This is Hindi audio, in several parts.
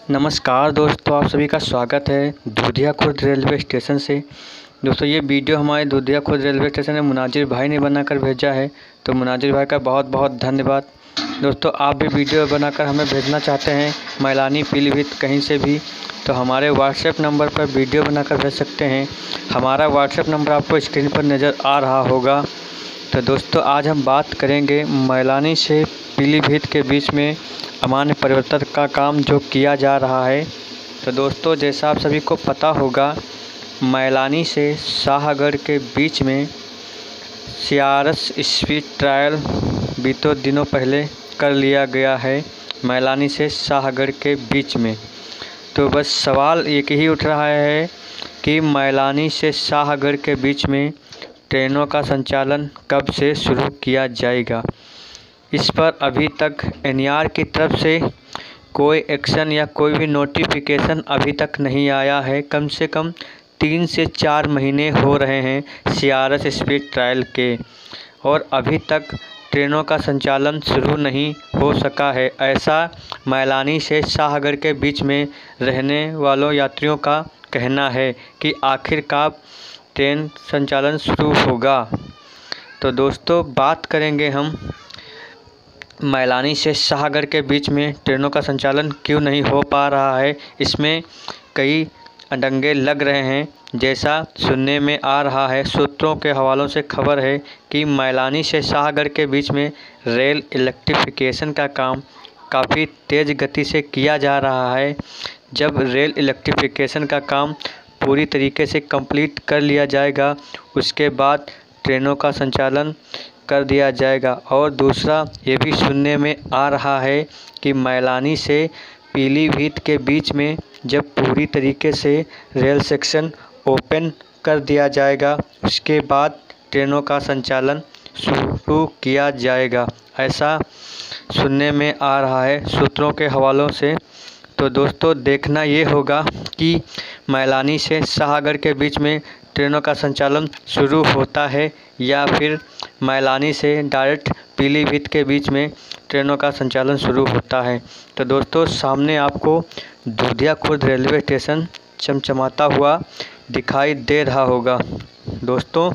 नमस्कार दोस्तों, आप सभी का स्वागत है दूधिया खुर्द रेलवे स्टेशन से। दोस्तों ये वीडियो हमारे दूधिया खुर्द रेलवे स्टेशन में मुनाजिर भाई ने बनाकर भेजा है, तो मुनाजिर भाई का बहुत बहुत धन्यवाद। दोस्तों आप भी वीडियो बनाकर हमें भेजना चाहते हैं मैलानी पीलीभीत कहीं से भी, तो हमारे व्हाट्सएप नंबर पर वीडियो बनाकर भेज सकते हैं। हमारा व्हाट्सएप नंबर आपको स्क्रीन पर नज़र आ रहा होगा। तो दोस्तों आज हम बात करेंगे मैलानी से पीलीभीत के बीच में अमान्य परिवर्तन का काम जो किया जा रहा है। तो दोस्तों जैसा आप सभी को पता होगा, मैलानी से शाहगढ़ के बीच में CRS स्पीड ट्रायल बीतों दिनों पहले कर लिया गया है मैलानी से शाहगढ़ के बीच में। तो बस सवाल एक ही उठ रहा है कि मैलानी से शाहगढ़ के बीच में ट्रेनों का संचालन कब से शुरू किया जाएगा। इस पर अभी तक NER की तरफ से कोई एक्शन या कोई भी नोटिफिकेशन अभी तक नहीं आया है। कम से कम 3 से 4 महीने हो रहे हैं CRS स्पीड ट्रायल के, और अभी तक ट्रेनों का संचालन शुरू नहीं हो सका है। ऐसा मैलानी से शाहगढ़ के बीच में रहने वालों यात्रियों का कहना है कि आखिरकार ट्रेन संचालन शुरू होगा। तो दोस्तों बात करेंगे हम मैलानी से शाहगढ़ के बीच में ट्रेनों का संचालन क्यों नहीं हो पा रहा है। इसमें कई अड़ंगे लग रहे हैं, जैसा सुनने में आ रहा है। सूत्रों के हवालों से खबर है कि मैलानी से शाहगढ़ के बीच में रेल इलेक्ट्रिफिकेशन का काम काफ़ी तेज़ गति से किया जा रहा है। जब रेल इलेक्ट्रिफिकेशन का काम पूरी तरीके से कंप्लीट कर लिया जाएगा, उसके बाद ट्रेनों का संचालन कर दिया जाएगा। और दूसरा ये भी सुनने में आ रहा है कि मैलानी से पीलीभीत के बीच में जब पूरी तरीके से रेल सेक्शन ओपन कर दिया जाएगा, उसके बाद ट्रेनों का संचालन शुरू किया जाएगा। ऐसा सुनने में आ रहा है सूत्रों के हवालों से। तो दोस्तों देखना ये होगा कि मैलानी से शाहगढ़ के बीच में ट्रेनों का संचालन शुरू होता है या फिर मैलानी से डायरेक्ट पीलीभीत के बीच में ट्रेनों का संचालन शुरू होता है। तो दोस्तों सामने आपको दूधिया खुर्द रेलवे स्टेशन चमचमाता हुआ दिखाई दे रहा होगा। दोस्तों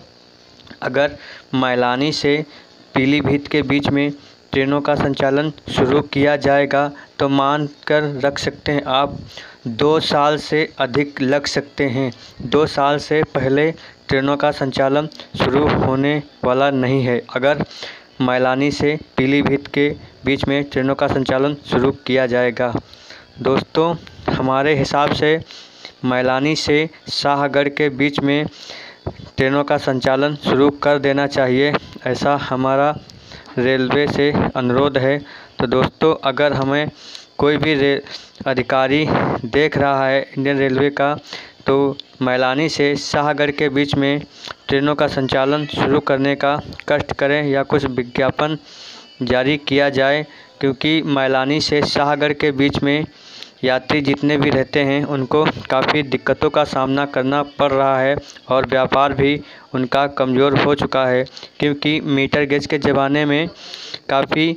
अगर मैलानी से पीलीभीत के बीच में ट्रेनों का संचालन शुरू किया जाएगा तो मान कर रख सकते हैं आप 2 साल से अधिक लग सकते हैं। 2 साल से पहले ट्रेनों का संचालन शुरू होने वाला नहीं है अगर मैलानी से पीलीभीत के बीच में ट्रेनों का संचालन शुरू किया जाएगा। दोस्तों हमारे हिसाब से मैलानी से शाहगढ़ के बीच में ट्रेनों का संचालन शुरू कर देना चाहिए, ऐसा हमारा रेलवे से अनुरोध है। तो दोस्तों अगर हमें कोई भी अधिकारी देख रहा है इंडियन रेलवे का, तो मैलानी से शाहगढ़ के बीच में ट्रेनों का संचालन शुरू करने का कष्ट करें या कुछ विज्ञापन जारी किया जाए, क्योंकि मैलानी से शाहगढ़ के बीच में यात्री जितने भी रहते हैं उनको काफ़ी दिक्कतों का सामना करना पड़ रहा है और व्यापार भी उनका कमज़ोर हो चुका है, क्योंकि मीटर गेज के ज़माने में काफ़ी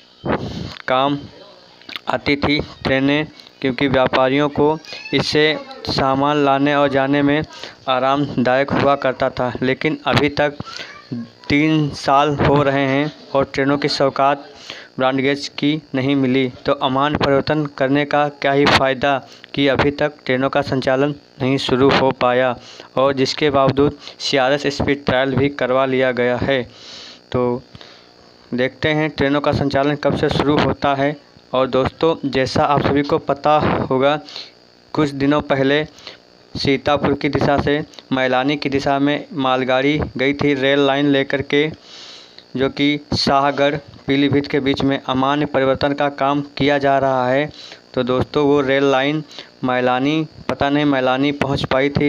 काम आती थी ट्रेनें, क्योंकि व्यापारियों को इससे सामान लाने और जाने में आरामदायक हुआ करता था। लेकिन अभी तक 3 साल हो रहे हैं और ट्रेनों की सौगात ब्रॉडगेज की नहीं मिली। तो अमान्य परिवर्तन करने का क्या ही फ़ायदा कि अभी तक ट्रेनों का संचालन नहीं शुरू हो पाया, और जिसके बावजूद CRS स्पीड ट्रायल भी करवा लिया गया है। तो देखते हैं ट्रेनों का संचालन कब से शुरू होता है। और दोस्तों जैसा आप सभी को पता होगा, कुछ दिनों पहले सीतापुर की दिशा से मैलानी की दिशा में मालगाड़ी गई थी रेल लाइन लेकर के, जो कि शाहगढ़ पीलीभीत के बीच में अमान्य परिवर्तन का काम किया जा रहा है। तो दोस्तों वो रेल लाइन मैलानी पता नहीं मैलानी पहुंच पाई थी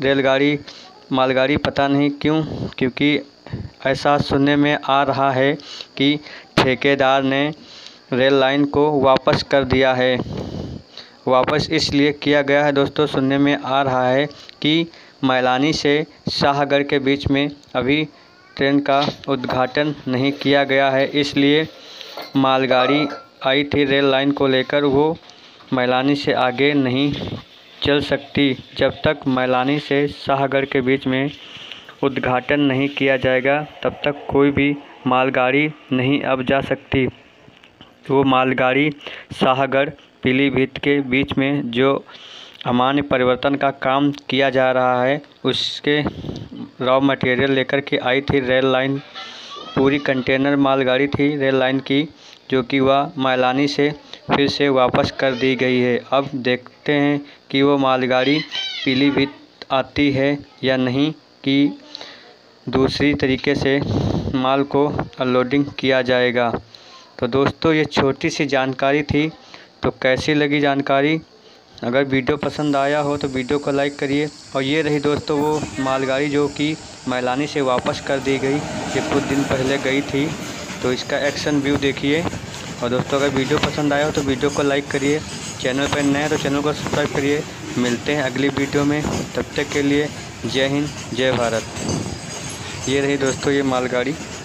मालगाड़ी पता नहीं क्यों, क्योंकि ऐसा सुनने में आ रहा है कि ठेकेदार ने रेल लाइन को वापस कर दिया है। वापस इसलिए किया गया है दोस्तों, सुनने में आ रहा है कि मैलानी से शाहगढ़ के बीच में अभी ट्रेन का उद्घाटन नहीं किया गया है, इसलिए मालगाड़ी आई थी रेल लाइन को लेकर, वो मैलानी से आगे नहीं चल सकती जब तक मैलानी से शाहगढ़ के बीच में उद्घाटन नहीं किया जाएगा, तब तक कोई भी मालगाड़ी नहीं अब जा सकती। वो मालगाड़ी शाहगढ़ पीलीभीत के बीच में जो अमान्य परिवर्तन का काम किया जा रहा है, उसके रॉ मटेरियल लेकर के आई थी। रेल लाइन पूरी कंटेनर मालगाड़ी थी रेल लाइन की, जो कि वह मैलानी से फिर से वापस कर दी गई है। अब देखते हैं कि वो मालगाड़ी पीलीभीत आती है या नहीं, कि दूसरी तरीके से माल को अनलोडिंग किया जाएगा। तो दोस्तों, ये छोटी सी जानकारी थी। तो कैसी लगी जानकारी? अगर वीडियो पसंद आया हो तो वीडियो को लाइक करिए। और ये रही दोस्तों वो मालगाड़ी जो कि मैलानी से वापस कर दी गई, ये कुछ दिन पहले गई थी। तो इसका एक्शन व्यू देखिए। और दोस्तों, अगर वीडियो पसंद आया हो तो वीडियो को लाइक करिए। चैनल पर नए हैं तो चैनल को सब्सक्राइब करिए। मिलते हैं अगली वीडियो में, तब तक के लिए जय हिंद जय भारत। ये रही दोस्तों ये मालगाड़ी।